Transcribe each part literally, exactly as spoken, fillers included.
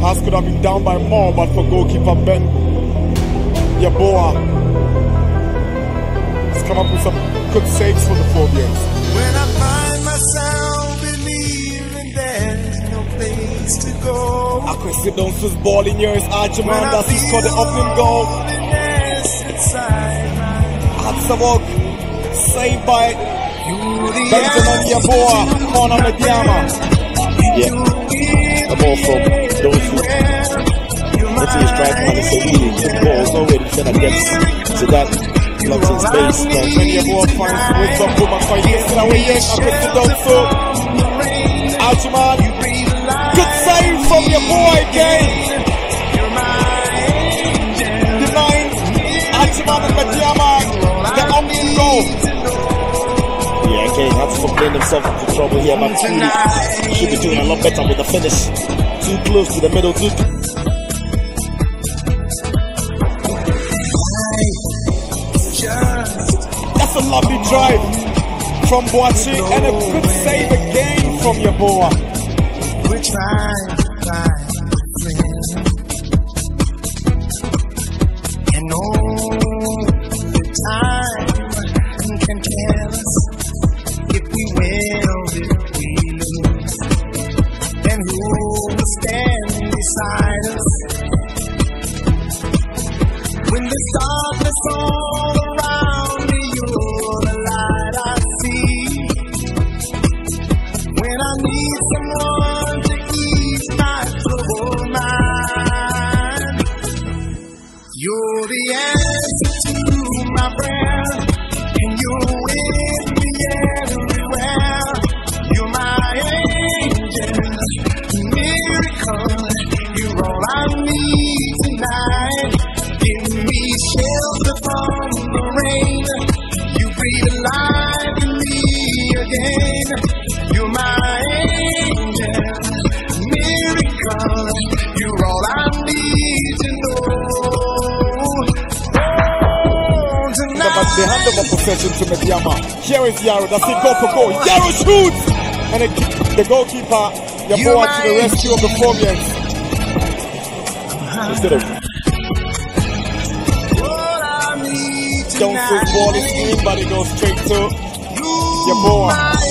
Hearts could have been down by more, but for goalkeeper Ben Yeboah, he's come up with some good saves for the Phobians. When I find myself believing there's no place to go, I can sit down to his ball in yours, Archimand, as he scored the opening goal. Atsavok, saved by Benjamin Yeboah, corner Mediama. Yeah, the ball from those who let's say strike man is a really good ball already then against so that blocks in space. When Yeboah finds with some boom and fight this away, yes, I can sit down so Archimand, good save from Yeboah again. Denying Archimand and Mediama the opening goal. Yeah, okay, has to complain himself into trouble here, but truly should be doing a lot better with the finish. Too close to the middle, too. That's a lovely drive from Boachi and a good save again from Yeboah. we're trying to find a friend, and only time can tell us if we win or if we lose, and who will stand beside us when there's darkness all around me. You're the light I see when I need someone to ease my troubled mind. You're the answer to my prayer, and you're with me everywhere. You're my angel, miracle. You're all I need tonight. Give me shelter from the rain. You breathe life in me again. You're my angel, miracle. You're all I need to know. They hand over possession to Mediama. Here is Yaro. That's it, go for goal. Yaro shoots! And it, the goalkeeper, Yeboah, to the rescue of the Phobians. Instead of Jones' ball is in, but it goes straight to Yeboah.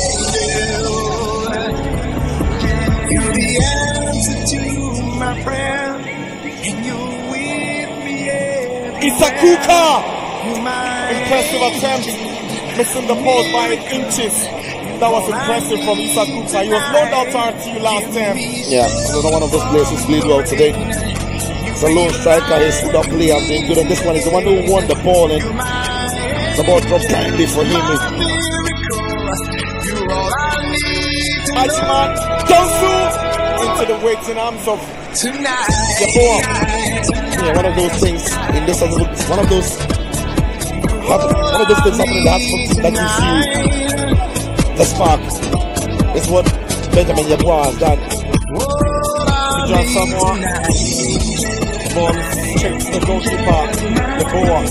You're the answer to my prayer, and you're with me everywhere. Isakuka! You're my Impressive attempt, missing the post by inches. That was impressive from Isakuka. He was loaned out to R T U last time. yeah, another one of those players who's played well today. It's a lone striker, he's stood up play and been good, and this one is the one who won the ball, and the ball dropped kindly for him. Archimand Johnsu into the waiting arms of Yeboah. Yeah, one of those things in this, one of those one of those things happening in the hearts that you see the spark. It's what Benjamin Yeboah has done. John Samoa. Ball straight to the goalkeeper, Yeboah.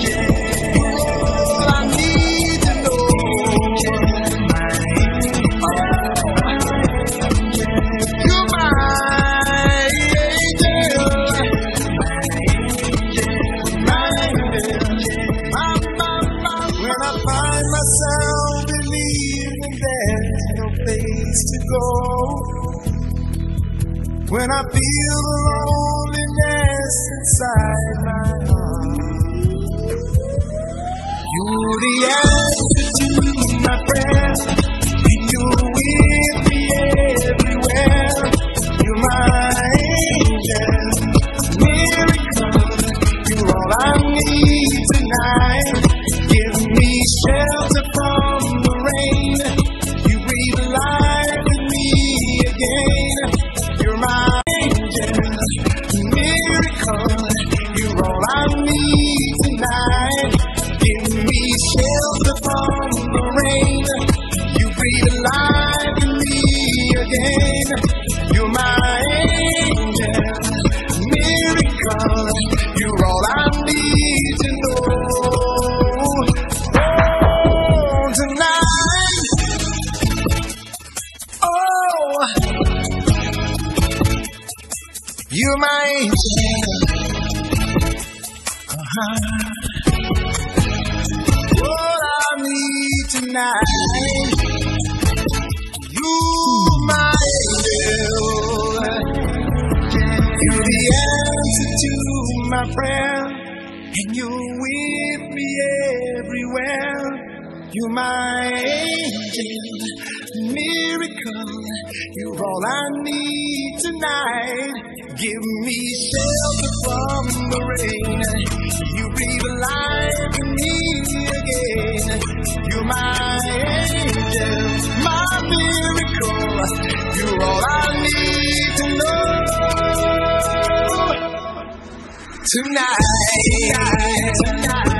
When I feel the loneliness inside my heart, you're the answer to my prayer, and you're with me everywhere. You're my angel, miracle. You're all I need tonight. Give me shelter from the rain. You breathe life in me again. You're my angel, miracle. You're all I need tonight. Give me shelter from the rain. You breathe life in me again. You're my angel, miracle. You're all I need to know. Oh, tonight. Oh. You're my angel. Uh-huh. What I need tonight. You're my angel. You're the answer to my prayer, and you're with me everywhere. You're my angel, miracle. You're all I need tonight. Give me shelter from the rain. You breathe life in me again. You're my angel, my miracle. You're all I need to know tonight. Tonight.